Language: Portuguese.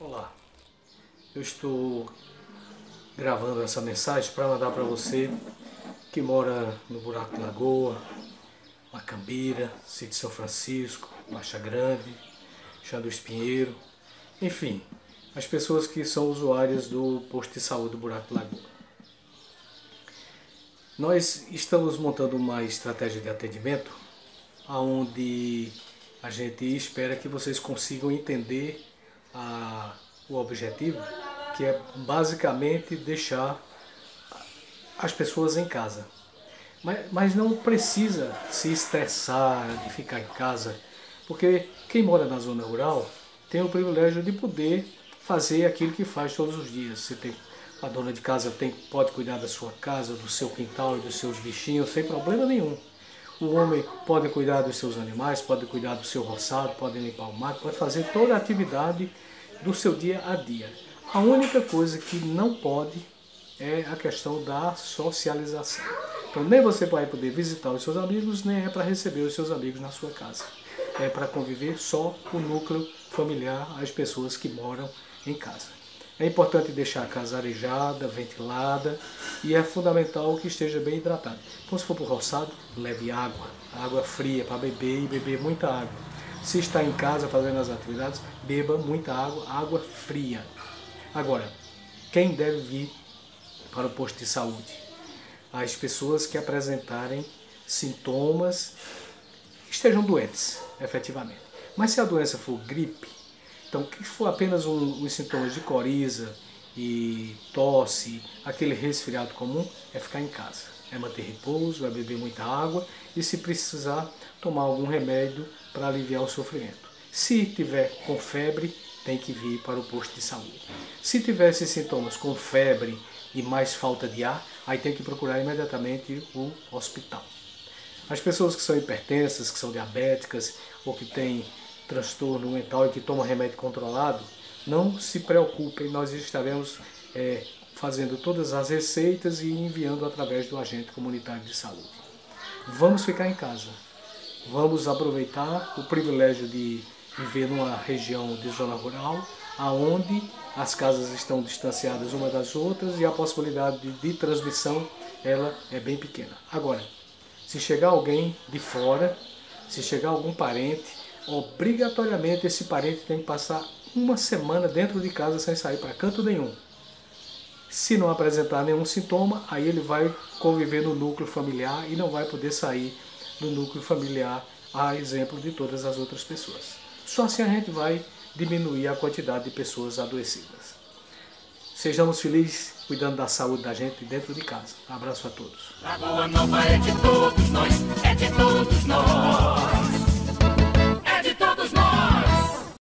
Olá, eu estou gravando essa mensagem para mandar para você que mora no Buraco da Lagoa, Macambira, Sítio São Francisco, Baixa Grande, Chão do Espinheiro, enfim, as pessoas que são usuárias do posto de saúde do Buraco da Lagoa. Nós estamos montando uma estratégia de atendimento onde a gente espera que vocês consigam entender o objetivo, que é basicamente deixar as pessoas em casa. Mas não precisa se estressar de ficar em casa, porque quem mora na zona rural tem o privilégio de poder fazer aquilo que faz todos os dias. A dona de casa pode cuidar da sua casa, do seu quintal e dos seus bichinhos sem problema nenhum. O homem pode cuidar dos seus animais, pode cuidar do seu roçado, pode limpar o mato, pode fazer toda a atividade do seu dia a dia. A única coisa que não pode é a questão da socialização. Então nem você vai poder visitar os seus amigos, nem é para receber os seus amigos na sua casa. É para conviver só o núcleo familiar, as pessoas que moram em casa. É importante deixar a casa arejada, ventilada e é fundamental que esteja bem hidratado. Então se for para o roçado, leve água fria para beber e beber muita água. Se está em casa fazendo as atividades, beba muita água fria. Agora, quem deve vir para o posto de saúde? As pessoas que apresentarem sintomas, que estejam doentes, efetivamente. Mas se a doença for gripe, então que for apenas os sintomas de coriza e tosse, aquele resfriado comum, é ficar em casa. É manter repouso, é beber muita água e, se precisar, tomar algum remédio para aliviar o sofrimento. Se tiver com febre, tem que vir para o posto de saúde. Se tiver esses sintomas com febre e mais falta de ar, aí tem que procurar imediatamente o hospital. As pessoas que são hipertensas, que são diabéticas ou que têm transtorno mental e que tomam remédio controlado, não se preocupem, nós estaremos fazendo todas as receitas e enviando através do agente comunitário de saúde. Vamos ficar em casa, vamos aproveitar o privilégio de viver numa região de zona rural, aonde as casas estão distanciadas uma das outras e a possibilidade de transmissão ela é bem pequena. Agora, se chegar alguém de fora, se chegar algum parente, obrigatoriamente esse parente tem que passar uma semana dentro de casa sem sair para canto nenhum. Se não apresentar nenhum sintoma, aí ele vai conviver no núcleo familiar e não vai poder sair do núcleo familiar, a exemplo de todas as outras pessoas. Só assim a gente vai diminuir a quantidade de pessoas adoecidas. Sejamos felizes cuidando da saúde da gente dentro de casa. Um abraço a todos. Lagoa Nova é de todos nós.